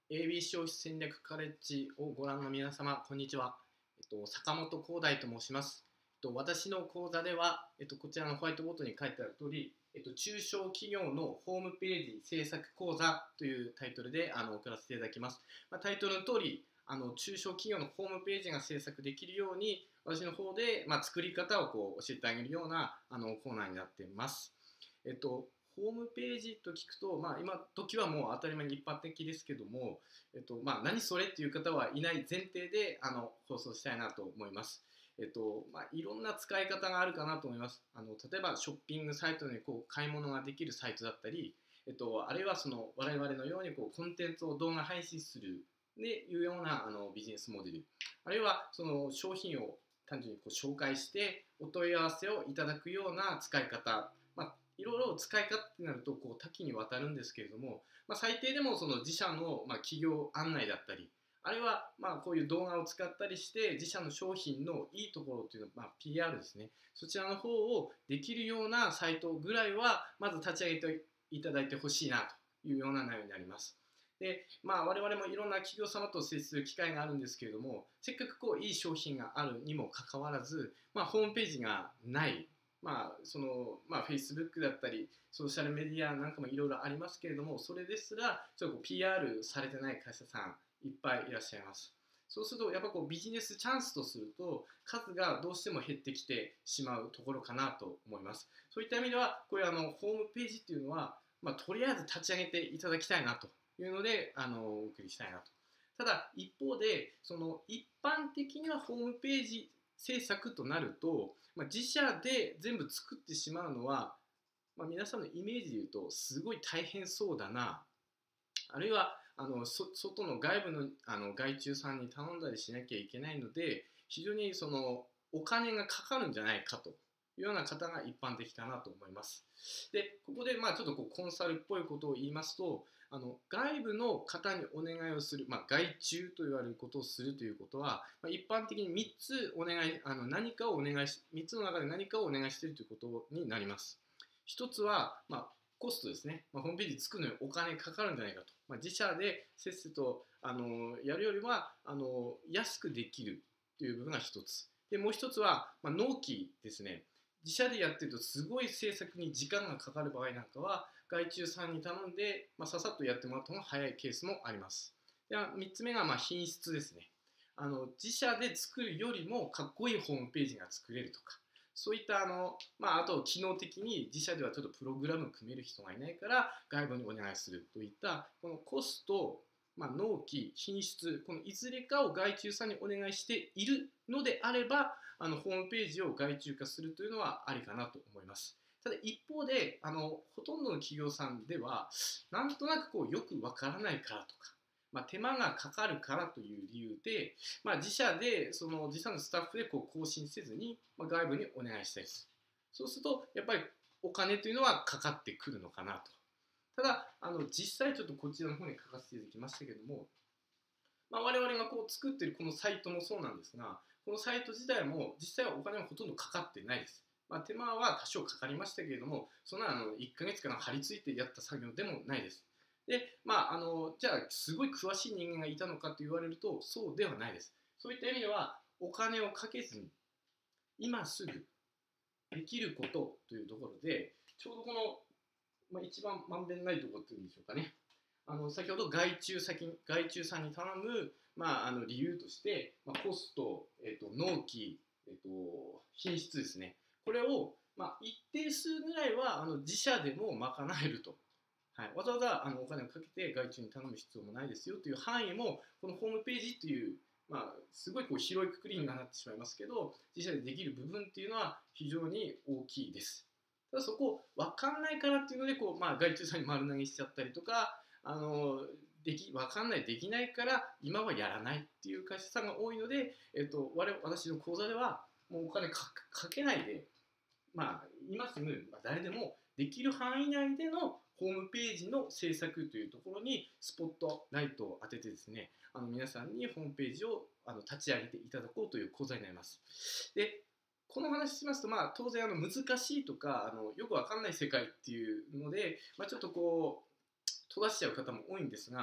AB 消費戦略カレッジをご覧の皆様、こんにちは。坂本光大と申します。私の講座では、こちらのホワイトボードに書いてある通り、中小企業のホームページ制作講座というタイトルで送らせていただきます。タイトルの通り、中小企業のホームページが制作できるように、私の方で、作り方を教えてあげるようなコーナーになっています。ホームページと聞くと、今時はもう当たり前に一般的ですけども、何それっていう方はいない前提で放送したいなと思います。いろんな使い方があるかなと思います。例えばショッピングサイトに買い物ができるサイトだったり、あるいは我々のようにコンテンツを動画配信するでいうようなビジネスモデル、あるいはその商品を単純に紹介してお問い合わせをいただくような使い方、いろいろ使い方ってなると多岐にわたるんですけれども、最低でもその自社の企業案内だったり、あるいはこういう動画を使ったりして自社の商品のいいところというのは、PR ですね、そちらの方をできるようなサイトぐらいはまず立ち上げていただいてほしいなというような内容になります。で、我々もいろんな企業様と接する機会があるんですけれども、せっかくいい商品があるにもかかわらず、ホームページがない、Facebook だったりソーシャルメディアなんかもいろいろありますけれども、それですらちょっとPR されてない会社さんいっぱいいらっしゃいます。そうするとやっぱビジネスチャンスとすると数がどうしても減ってきてしまうところかなと思います。そういった意味ではこういうホームページっていうのは、とりあえず立ち上げていただきたいなというのでお送りしたいなと。ただ一方でその一般的にはホームページ制作となると、自社で全部作ってしまうのは、皆さんのイメージで言うとすごい大変そうだな、あるいは外の外部の外注さんに頼んだりしなきゃいけないので、非常にそのお金がかかるんじゃないかというような方が一般的かなと思います。で、ここでちょっとコンサルっぽいことを言いますと、外部の方にお願いをする、外注と言われることをするということは、一般的に3つお願い、何かをお願いし、3つの中で何かをお願いしているということになります。1つは、コストですね、ホームページ作るのにお金かかるんじゃないかと、自社でせっせとやるよりは安くできるという部分が1つで、もう1つは、納期ですね。自社でやってるとすごい制作に時間がかかる場合なんかは外注さんに頼んで、ささっとやってもらった方が早いケースもあります。では3つ目が品質ですね。自社で作るよりもかっこいいホームページが作れるとか、そういったあと機能的に自社ではちょっとプログラム組める人がいないから外部にお願いするといったこのコスト、納期、品質、このいずれかを外注さんにお願いしているのであればホームページを外注化するというのはありかなと思います。ただ一方でほとんどの企業さんではなんとなくよくわからないからとか、手間がかかるからという理由で、自社で自社のスタッフで更新せずに、外部にお願いしたいです。そうするとやっぱりお金というのはかかってくるのかなと。ただ実際ちょっとこちらの方に書かせていただきましたけども、我々が作っているこのサイトもそうなんですが、このサイト自体も実際はお金はほとんどかかってないです。手間は多少かかりましたけれども、そんな1ヶ月から張り付いてやった作業でもないです。で、じゃあすごい詳しい人間がいたのかと言われるとそうではないです。そういった意味ではお金をかけずに今すぐできることというところで、ちょうどこの、一番まんべんないところっていうんでしょうかね。先ほど外注さんに頼む、理由として、コスト、納期、品質ですね。これを、一定数ぐらいは自社でも賄えると。はい、わざわざお金をかけて外注に頼む必要もないですよという範囲もこのホームページという、すごい広いくくりになってしまいますけど、自社でできる部分っていうのは非常に大きいです。ただそこ分かんないからっていうので外注さんに丸投げしちゃったりとか、分かんないできないから今はやらないっていう会社さんが多いので、私の講座ではもうお金かけないで、今すぐ誰でもできる範囲内でのホームページの制作というところにスポットライトを当ててですね、皆さんにホームページを立ち上げていただこうという講座になります。で、この話しますと、当然難しいとかよくわかんない世界っていうので、ちょっと閉ざしちゃう方も多いんですが、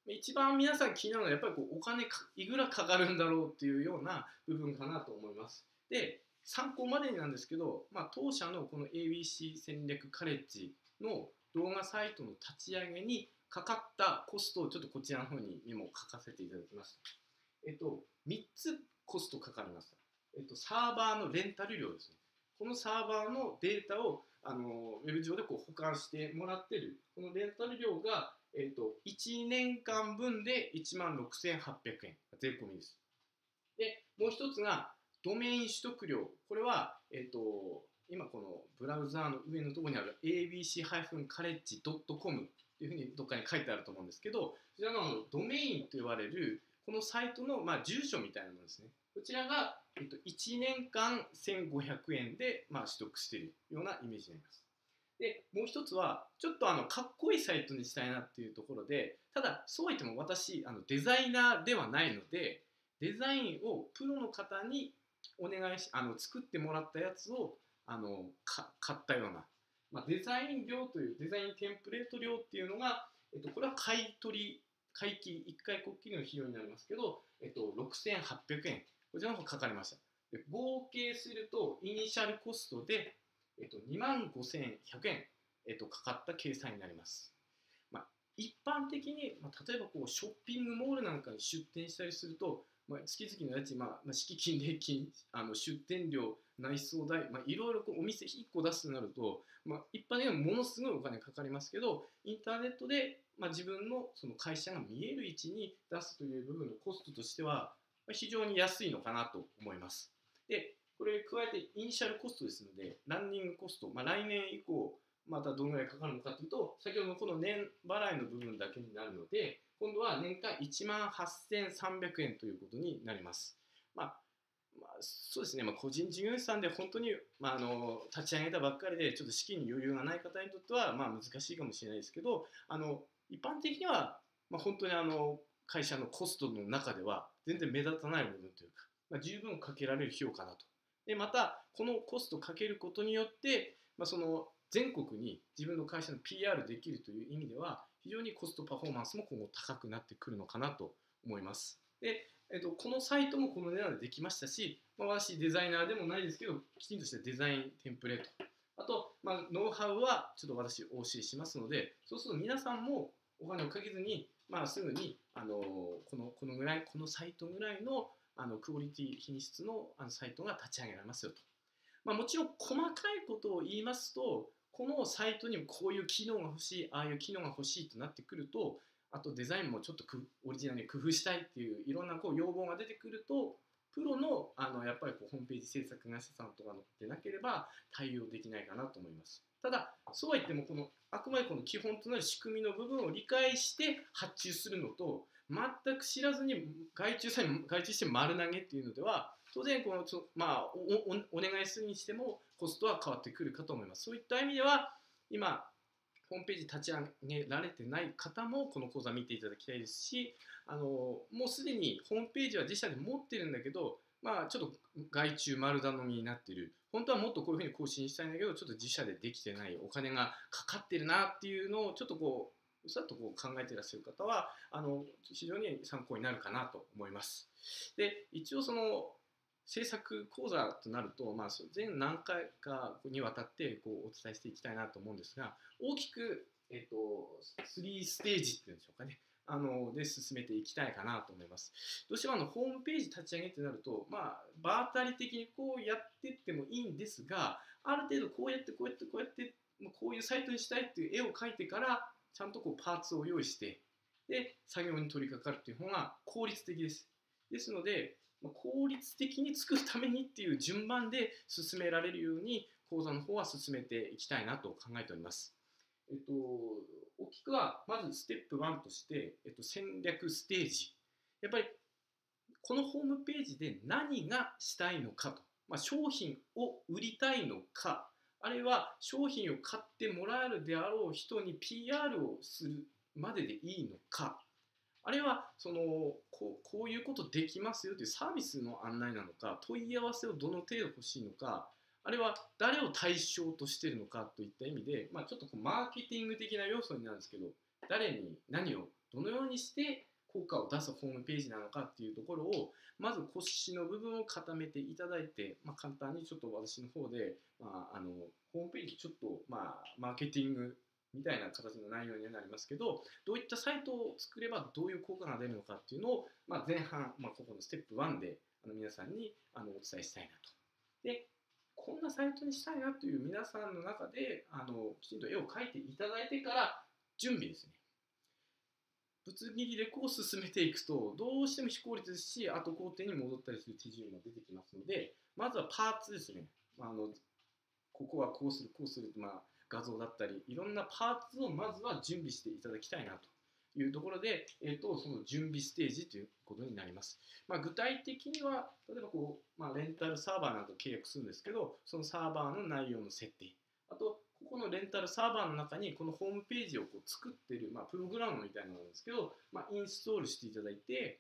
一番皆さん気になるのはやっぱりこうお金いくらかかるんだろうっていうような部分かなと思います。で、参考までになんですけど、当社のこの ABC 戦略カレッジの動画サイトの立ち上げにかかったコストをちょっとこちらの方にメモを書かせていただきました。3つコストかかりました。サーバーのレンタル料ですね。このサーバーのデータをウェブ上でこう保管してもらっている、このレンタル料が、1年間分で16,800円、税込みです。で、もう一つが、ドメイン取得料。これは、今このブラウザーの上のところにある abc-college.com というふうにどっかに書いてあると思うんですけど、こちらのドメインと呼ばれるこのサイトの住所みたいなものですね。こちらが、1年間1500円で取得しているようなイメージになります。で、もう一つは、ちょっとかっこいいサイトにしたいなっていうところで、ただ、そうは言っても私、デザイナーではないので、デザインをプロの方にお願いし、作ってもらったやつを買ったような、デザイン料というデザインテンプレート料っていうのが、これは買期1回こっきりの費用になりますけど、6800円こちらの方かかりました。で、合計するとイニシャルコストで、25,100円、かかった計算になります。一般的に、例えばこうショッピングモールなんかに出店したりすると、月々の家賃、敷金、礼金、出店料、内装代、いろいろこうお店1個出すとなると、一般的にはものすごいお金かかりますけど、インターネットで、自分のその会社が見える位置に出すという部分のコストとしては、非常に安いのかなと思います。で、これ加えてイニシャルコストですので、ランニングコスト、来年以降、またどのぐらいかかるのかというと、先ほどのこの年払いの部分だけになるので、今度は年間18,300円ということになります。そうですね、個人事業主さんで本当に、立ち上げたばっかりでちょっと資金に余裕がない方にとっては、難しいかもしれないですけど、一般的には、本当に会社のコストの中では全然目立たない部分というか、十分かけられる費用かなと。で、またこのコストをかけることによって、その全国に自分の会社の PR できるという意味では非常にコストパフォーマンスも今後高くなってくるのかなと思います。で、このサイトもこの値段でできましたし、私デザイナーでもないですけど、きちんとしたデザインテンプレート、あと、ノウハウはちょっと私お教えしますので、そうすると皆さんもお金をかけずに、すぐにこのぐらい、このサイトぐらいのクオリティ品質のサイトが立ち上げられますよと。もちろん細かいことを言いますと、このサイトにもこういう機能が欲しい、ああいう機能が欲しいとなってくると、あとデザインもちょっとオリジナルに工夫したいっていういろんなこう要望が出てくると、プロのやっぱりこうホームページ制作会社さんとかでなければ対応できないかなと思います。ただ、そうは言ってもあくまでこの基本となる仕組みの部分を理解して発注するのと、全く知らずに外注して丸投げっていうのでは、当然このお願いするにしてもコストは変わってくるかと思います。そういった意味では今ホームページ立ち上げられてない方もこの講座見ていただきたいですし、もうすでにホームページは自社で持ってるんだけど、ちょっと外注丸頼みになってる、本当はもっとこういうふうに更新したいんだけどちょっと自社でできてない、お金がかかってるなっていうのをちょっとさっと考えていらっしゃる方は非常に参考になるかなと思います。で、一応その制作講座となると、全何回かにわたってお伝えしていきたいなと思うんですが、大きく、3ステージっていうんでしょうかね、で進めていきたいかなと思います。どうしてもホームページ立ち上げってなると、場当たり的にこうやっていってもいいんですが、ある程度こうやってこういうサイトにしたいっていう絵を描いてからちゃんとパーツを用意してで作業に取り掛かるっていう方が効率的です。ですので効率的に作るためにっていう順番で進められるように講座の方は進めていきたいなと考えております。大きくはまずステップ1として、戦略ステージ。やっぱりこのホームページで何がしたいのかと、商品を売りたいのか、あるいは商品を買ってもらえるであろう人に PR をするまででいいのか、あるいはこういうことできますよというサービスの案内なのか、問い合わせをどの程度欲しいのか、あるいは誰を対象としているのかといった意味で、ちょっとマーケティング的な要素になるんですけど、 誰に何をどのようにして効果を出すホームページなのかっていうところをまず腰の部分を固めていただいて、簡単にちょっと私の方で、ホームページちょっと、マーケティングみたいな形の内容になりますけど、どういったサイトを作ればどういう効果が出るのかっていうのを、前半、ここのステップ1で皆さんにお伝えしたいなと。で、こんなサイトにしたいなという皆さんの中できちんと絵を描いていただいてから準備ですね。ぶつ切りでこう進めていくとどうしても非効率ですし、後工程に戻ったりする手順も出てきますので、まずはパーツですね。ここはこうするこうするって、画像だったりいろんなパーツをまずは準備していただきたいなというところで、その準備ステージということになります。具体的には例えばレンタルサーバーなんか契約するんですけど、そのサーバーの内容の設定、あとここのレンタルサーバーの中にこのホームページを作っている、プログラムみたいなのなんですけど、インストールしていただいて、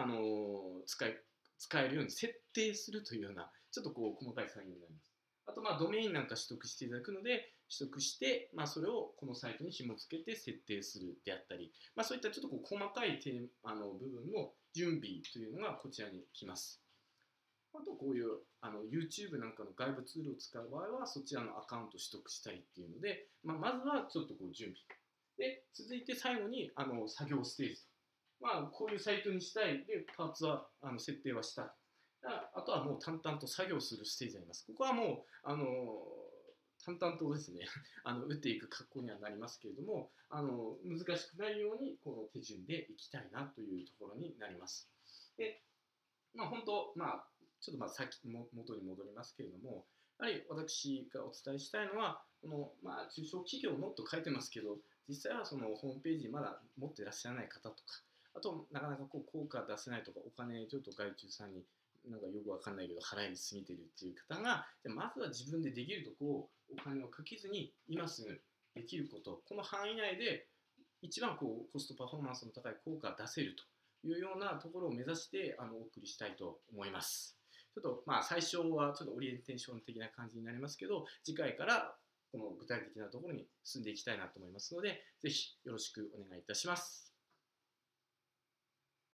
使えるように設定するというようなちょっと細かい作業になります。あとドメインなんか取得していただくので、取得して、それをこのサイトに紐付けて設定するであったり、そういったちょっと細かい部分の準備というのがこちらに来ます。あとこういうYouTube なんかの外部ツールを使う場合はそちらのアカウント取得したりっていうので、まずはちょっと準備で、続いて最後に作業ステージと、こういうサイトにしたいでパーツは設定はした、あとはもう淡々と作業するステージになります。ここはもう淡々とですね打っていく格好にはなりますけれども、難しくないようにこの手順でいきたいなというところになります。で、本当ちょっと元に戻りますけれども、やはり私がお伝えしたいのはこの、中小企業のと書いてますけど、実際はそのホームページまだ持ってらっしゃらない方とか、あとなかなか効果出せないとか、お金ちょっと外注さんになんかよくわかんないけど払いすぎてるっていう方が、まずは自分でできるとこをお金をかけずに今すぐできること、この範囲内で一番コストパフォーマンスの高い効果が出せるというようなところを目指してお送りしたいと思います。ちょっと最初はちょっとオリエンテーション的な感じになりますけど、次回からこの具体的なところに進んでいきたいなと思いますので、ぜひよろしくお願いいたします。